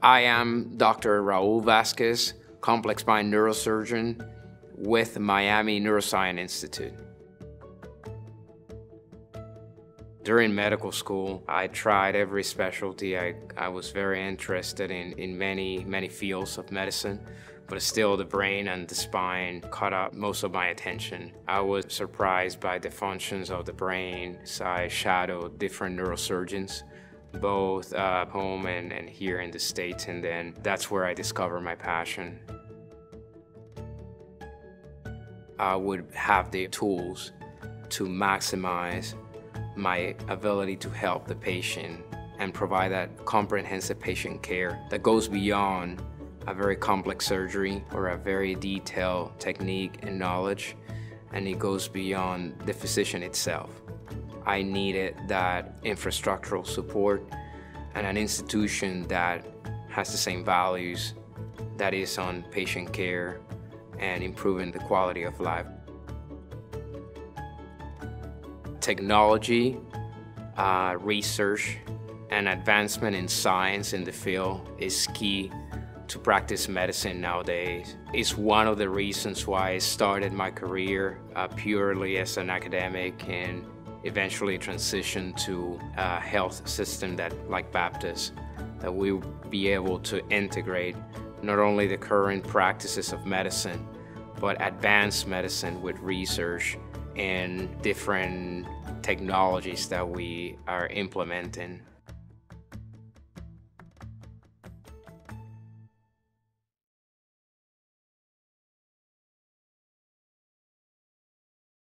I am Dr. Raul Vasquez, complex spine neurosurgeon with Miami Neuroscience Institute. During medical school, I tried every specialty. I was very interested in many fields of medicine, but still the brain and the spine caught up most of my attention. I was surprised by the functions of the brain, so I shadowed different neurosurgeons, both home and here in the States, and then that's where I discovered my passion. I would have the tools to maximize my ability to help the patient and provide that comprehensive patient care that goes beyond a very complex surgery or a very detailed technique and knowledge, and it goes beyond the physician itself. I needed that infrastructural support and an institution that has the same values, that is on patient care and improving the quality of life. Technology, research, and advancement in science in the field is key to practice medicine nowadays. It's one of the reasons why I started my career purely as an academic and eventually transitioned to a health system like Baptist, that we will be able to integrate not only the current practices of medicine, but advanced medicine with research and different technologies that we are implementing.